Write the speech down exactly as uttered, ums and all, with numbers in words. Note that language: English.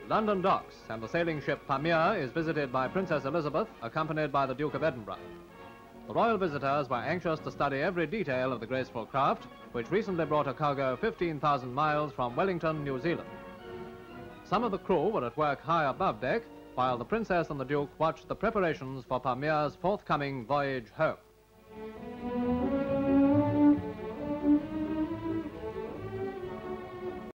London docks, and the sailing ship PAMIR is visited by Princess Elizabeth, accompanied by the Duke of Edinburgh. The royal visitors were anxious to study every detail of the graceful craft, which recently brought a cargo fifteen thousand miles from Wellington, New Zealand. Some of the crew were at work high above deck, while the Princess and the Duke watched the preparations for PAMIR's forthcoming voyage home.